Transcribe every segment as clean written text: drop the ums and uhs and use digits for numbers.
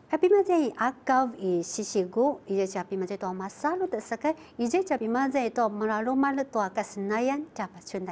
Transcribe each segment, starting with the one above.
Apimaze agaw isisigo, ije apimaze to masalo da sakai, ije apimaze to malalumal to kasnayan capachunday.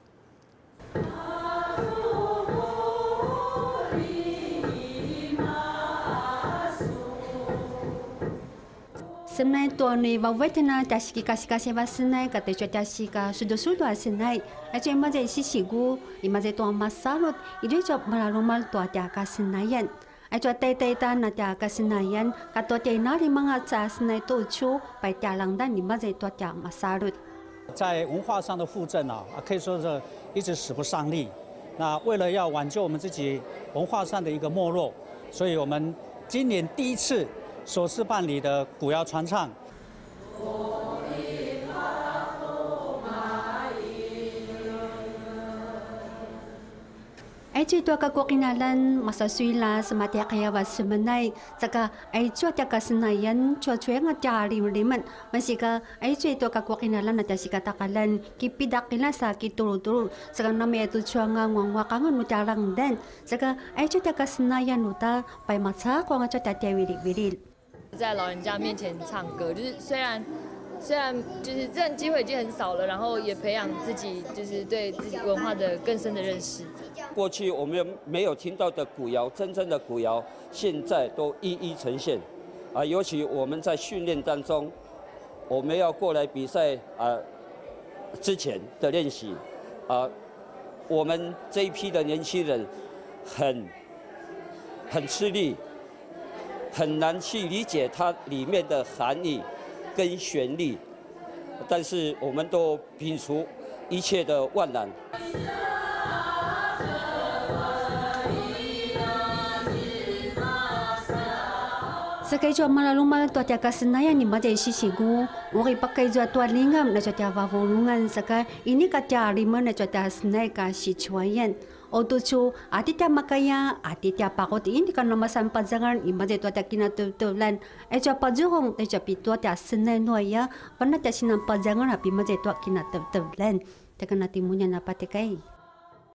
Senai to ni wawetena tashiki kasi wasenai kate tashika sudo asenai. Aje imaze isisigo, imaze to masalo, ije malalumal to kasnayan. Aja tay na tia kasinayan kato tia nari mga cas na ito chu pai tia lang dan ni maze to tia masarut。 在文化上的复振可以说是一直使不上力。那为了要挽救我们自己文化上的一个没落，所以我们今年第一次首次办理的古谣传唱。Ay ito kakukinalan masaswila sa matya kaya wasumanay saka ay ito kasanayan chwe nga tiari liman masika ay ito kakukinalan na tasika takalan kipidakila sa kituro saka nami ito chwa nga ngwakangan mutarang den saka ay ito kasanayan uta pay matsa ko nga ito tatiyawili-wilil。 在老人家面前唱歌，就是虽然就是这样机会已经很少了，然后也培养自己就是对自己文化的更深的认识。 过去我们没有听到的古谣，真正的古谣，现在都一一呈现。尤其我们在训练当中，我们要过来比赛之前的练习，我们这一批的年轻人很吃力，很难去理解它里面的含义跟旋律，但是我们都摒除一切的万难。 Sa kayo malalumal to tia kasanayan ni maday sisigo, uri pa kayo to lingam na tia wawulungan saka ini ka tia riman na tia snay ka sichuayan. O tuchu ati tia makaya ati tia pakot ini kan namasan padzangan imaday to tia kinatutulan. Ay tia padzurong ay tia pito tia snay noya, pana tia sinang padzangan api maday to kinatutulan. Teka natimunya na patikay.